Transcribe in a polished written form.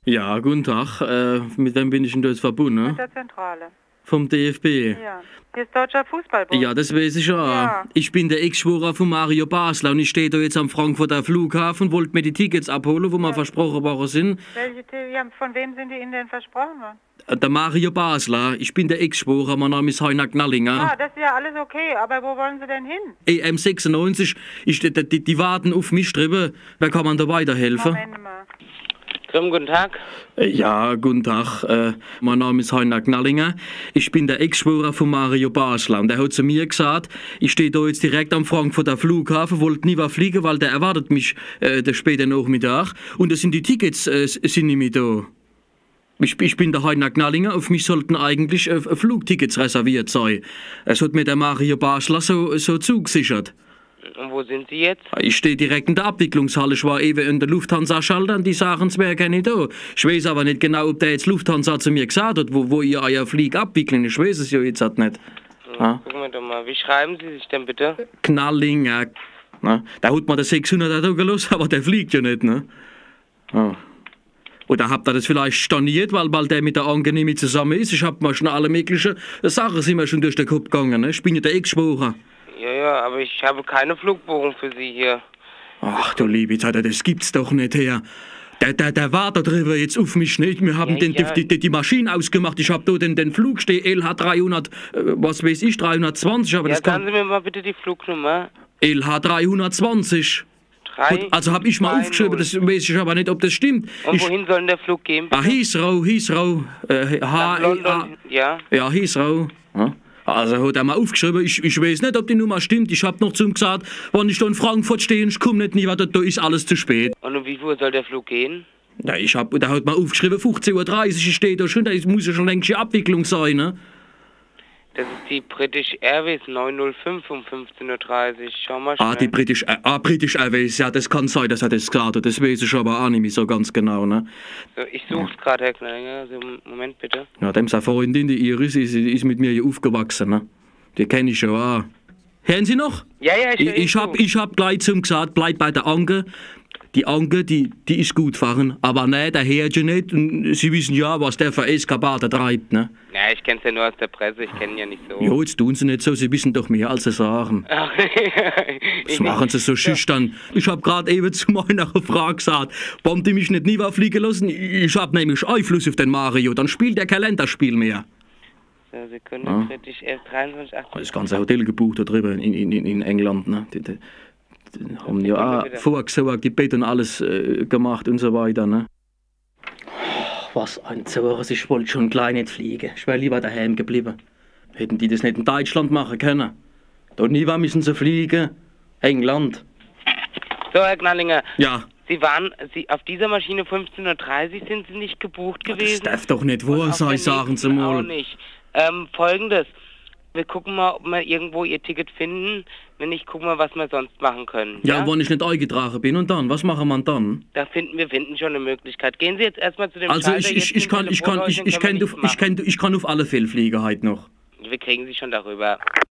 Ja, guten Tag. Mit wem bin ich denn da jetzt verbunden? Mit der Zentrale. Vom DFB? Ja. Hier ist Deutscher Fußballbund. Ja, das weiß ich ja. Ja. Ich bin der Ex-Schworer von Mario Basler und ich stehe da jetzt am Frankfurter Flughafen und wollte mir die Tickets abholen, wo mir versprochen worden sind. Von wem sind die Ihnen denn versprochen worden? Der Mario Basler. Ich bin der Ex-Schworer, mein Name ist Heiner Gnallinger. Ah, das ist ja alles okay, aber wo wollen Sie denn hin? EM96, die warten auf mich drüber. Wer kann man da weiterhelfen? Moment mal. Guten Tag. Ja, guten Tag. Mein Name ist Heiner Gnallinger. Ich bin der Ex-Schworer von Mario Basler. Und der hat zu mir gesagt, ich stehe da jetzt direkt am Frankfurter Flughafen, wollte nie was fliegen, weil der erwartet mich der später Nachmittag. Und da sind die Tickets sind nicht mehr da. Ich bin der Heiner Gnallinger, auf mich sollten eigentlich Flugtickets reserviert sein. Es hat mir der Mario Basler so zugesichert. Und wo sind Sie jetzt? Ich stehe direkt in der Abwicklungshalle. Ich war eben in der Lufthansa-Schalter und die sagen, es wäre keine da. Ich weiß aber nicht genau, ob der jetzt Lufthansa zu mir gesagt hat, wo ihr euer Flieg abwickeln. Ich weiß es ja jetzt halt nicht. Ja. Gucken wir doch mal. Wie schreiben Sie sich denn bitte? Gnallinger. Na, da hat man das 600 Euro gelassen, aber der fliegt ja nicht, ne? Ja. Oder habt ihr das vielleicht storniert, weil der mit der Angenehme zusammen ist? Ich hab mal schon alle möglichen Sachen sind mir schon durch den Kopf gegangen, ne? Ich bin ja der Ex-Schworer. Ja, aber ich habe keine Flugbuchung für Sie hier. Ach du liebe Zeit, das gibt's doch nicht her. Der war da drüber jetzt auf mich nicht. Wir haben die Maschine ausgemacht. Ich habe da den Flug stehen, LH 300, was weiß ich, 320. Aber Ja, das kann... sagen Sie mir mal bitte die Flugnummer. LH 320. Gut, also habe ich mal aufgeschrieben, das weiß ich aber nicht, ob das stimmt. Und wohin soll denn der Flug gehen? Ah, Heathrow. London, ja? Ja, Heathrow. Ja. Also hat er mal aufgeschrieben, ich weiß nicht, ob die Nummer stimmt. Ich habe noch zu ihm gesagt, wenn ich da in Frankfurt stehe, ich komme nicht nie weiter, da ist alles zu spät. Und um wie viel Uhr soll der Flug gehen? Ja, der hat mal aufgeschrieben, 15:30 Uhr, ich stehe da schon, da muss ja schon längst die Abwicklung sein, ne? Das ist die British Airways 905 um 15:30 Uhr. Schau mal schnell. Die British Airways, ja, das kann sein, dass er das gesagt hat. Das weiß ich aber auch nicht mehr so ganz genau, ne? So, ich suche es gerade, Herr Gnallinger. Also, Moment bitte. Ja, dem seine Freundin, die Iris, ist mit mir hier aufgewachsen, ne? Die kenne ich schon auch. Hören Sie noch? Ja, ich hab gleich zu ihm gesagt, bleib bei der Anke. Die Anke, die ist gut fahren, aber nein, der hört ja nicht. Und Sie wissen ja, was der für Eskapaden treibt, ne? Ja, ich kenn's ja nur aus der Presse, ich kenne ihn ja nicht so. Jo, jetzt tun Sie nicht so, Sie wissen doch mehr, als Sie sagen. Ach, Was machen Sie so schüchtern? Ich hab gerade eben zu meiner Frage gesagt, warum die mich nicht nie fliegen lassen? Ich hab nämlich Einfluss auf den Mario, dann spielt der kein Länderspiel mehr. So, Sekunde, British Air 23, 8. Das ganze Hotel gebucht da drüben in England, ne? Die haben ja auch vorgesorgt, die Bett und alles gemacht und so weiter, ne? Was ein Zores, ich wollte schon gleich nicht fliegen. Ich wäre lieber daheim geblieben. Hätten die das nicht in Deutschland machen können? Da nie müssen sie fliegen. England. So, Herr Gnallinger. Ja. Sie auf dieser Maschine 15:30 Uhr sind Sie nicht gebucht gewesen? Das darf doch nicht wahr sein, sagen Sie mal. Auch nicht. Folgendes. Wir gucken mal, ob wir irgendwo Ihr Ticket finden. Wenn nicht, gucken wir, was wir sonst machen können. Ja, wenn ich nicht eingetragen bin und dann? Was machen wir dann? Wir finden schon eine Möglichkeit. Gehen Sie jetzt erstmal zu dem Also Schalter, ich kann auf alle Fälle fliegen heute noch. Wir kriegen Sie schon darüber.